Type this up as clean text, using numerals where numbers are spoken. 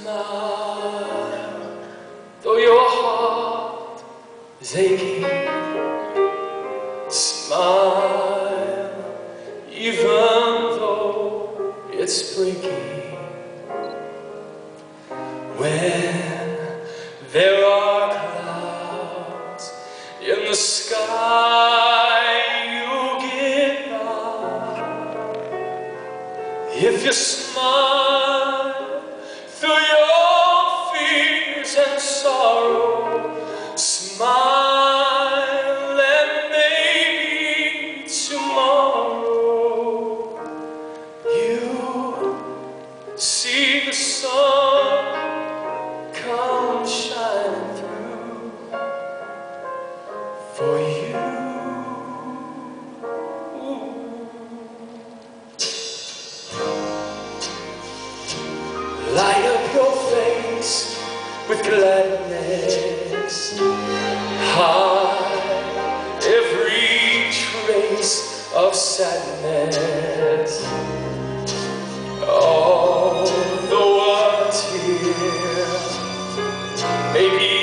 Smile, though your heart is aching. Smile, even though it's breaking. When there are clouds in the sky, you get by. If you smile through your fears and sorrow, smile and maybe tomorrow you see the sun come shining through for you. Light up your face with gladness, hide every trace of sadness. Although a tear may be